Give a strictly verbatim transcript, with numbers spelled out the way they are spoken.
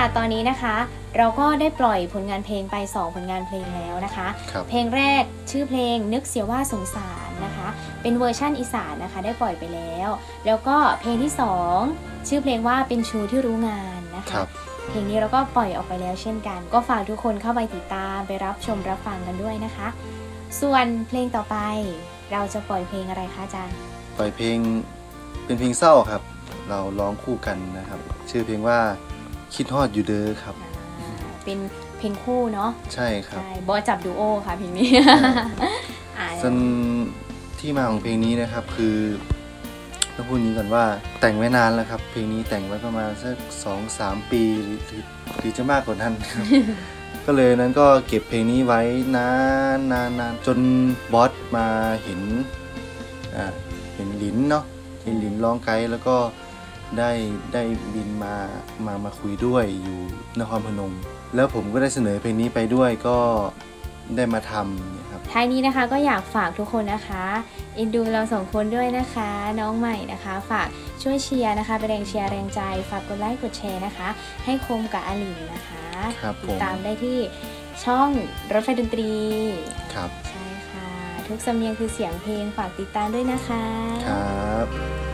ตอนนี้นะคะเราก็ได้ปล่อยผลงานเพลงไปสองผลงานเพลงแล้วนะคะเพลงแรกชื่อเพลงนึกเสียว่าสงสารนะคะเป็นเวอร์ชั่นอีสานนะคะได้ปล่อยไปแล้วแล้วก็เพลงที่สองชื่อเพลงว่าเป็นชูที่รู้งานนะคะเพลงนี้เราก็ปล่อยออกไปแล้วเช่นกันก็ฝากทุกคนเข้าไปติดตามไปรับชมรับฟังกันด้วยนะคะส่วนเพลงต่อไปเราจะปล่อยเพลงอะไรคะอาจารย์ปล่อยเพลงเป็นเพลงเศร้าครับเราร้องคู่กันนะครับชื่อเพลงว่าคิดฮอดอยู่เด้อครับเป็นเพลงคู่เนาะใช่ครับบอจับดูโอค่ะเพลงนี้ส่วนที่มาของเพลงนี้นะครับคือต้องพูดนี้ก่อนว่าแต่งไว้นานแล้วครับเพลงนี้แต่งไว้ประมาณสักสองสามปีหรือหรือจะมากกว่านั้นครับ ก็เลยนั้นก็เก็บเพลงนี้ไว้นานนานนานจนบอสมาเห็นอ่าเห็นลินเนาะเห็นลินร้องไกด์แล้วก็ได้ได้บินมามามาคุยด้วยอยู่นครพนมแล้วผมก็ได้เสนอเพลงนี้ไปด้วยก็ได้มาทำนะครับท้ายนี้นะคะก็อยากฝากทุกคนนะคะเอ็นดูเราสองคนด้วยนะคะน้องใหม่นะคะฝากช่วยเชียร์นะคะเป็นแรงเชียร์แรงใจฝากกดไลค์กดแชร์นะคะให้คมกับอาหลินนะคะติดตามได้ที่ช่องรถไฟดนตรีครับใช่ค่ะทุกสำเนียงคือเสียงเพลงฝากติดตามด้วยนะคะครับ